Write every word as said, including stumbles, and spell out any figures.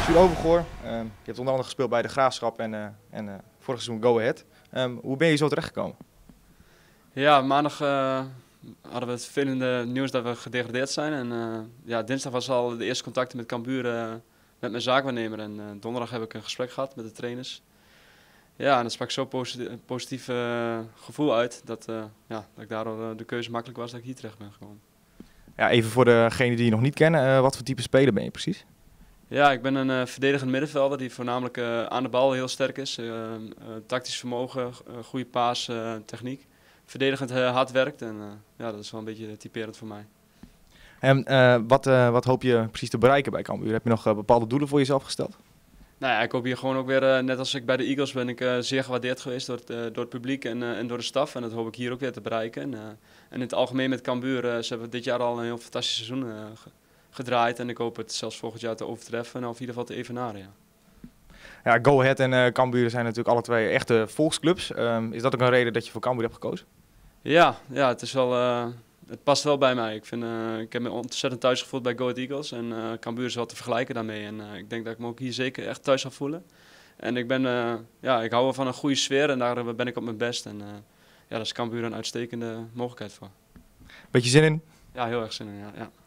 Jules Overgoor, um, je hebt onder andere gespeeld bij de Graafschap en, uh, en uh, vorig seizoen Go Ahead. Um, hoe ben je zo terechtgekomen? Ja, maandag uh, hadden we het vervelende nieuws dat we gedegradeerd zijn. En uh, ja, dinsdag was al de eerste contacten met Cambuur uh, met mijn zaakwaarnemer. En uh, donderdag heb ik een gesprek gehad met de trainers. Ja, en dat sprak zo'n positief, positief uh, gevoel uit dat, uh, ja, dat ik daardoor de keuze makkelijk was dat ik hier terecht ben gekomen. Ja, even voor degenen die je nog niet kennen, uh, wat voor type speler ben je precies? Ja, ik ben een uh, verdedigend middenvelder die voornamelijk uh, aan de bal heel sterk is. Uh, uh, tactisch vermogen, uh, goede paas, uh, techniek. Verdedigend uh, hard werkt en uh, ja, dat is wel een beetje typerend voor mij. En uh, wat, uh, wat hoop je precies te bereiken bij Cambuur? Heb je nog uh, bepaalde doelen voor jezelf gesteld? Nou ja, ik hoop hier gewoon ook weer, uh, net als ik bij de Eagles ben ik uh, zeer gewaardeerd geweest door het, uh, door het publiek en, uh, en door de staf. En dat hoop ik hier ook weer te bereiken. En, uh, en in het algemeen met Cambuur, uh, ze hebben dit jaar al een heel fantastisch seizoen uh, gedraaid. En ik hoop het zelfs volgend jaar te overtreffen of in ieder geval te evenaren. Ja. Ja, Go Ahead en uh, Cambuur zijn natuurlijk alle twee echte volksclubs. Um, is dat ook een reden dat je voor Cambuur hebt gekozen? Ja, ja het, is wel, uh, het past wel bij mij. Ik, vind, uh, ik heb me ontzettend thuis gevoeld bij Go Ahead Eagles. En uh, Cambuur is wel te vergelijken daarmee. En uh, ik denk dat ik me ook hier zeker echt thuis zal voelen. En ik, ben, uh, ja, ik hou wel van een goede sfeer en daar ben ik op mijn best. En uh, ja, daar is Cambuur een uitstekende mogelijkheid voor. Beetje zin in? Ja, heel erg zin in, ja. ja.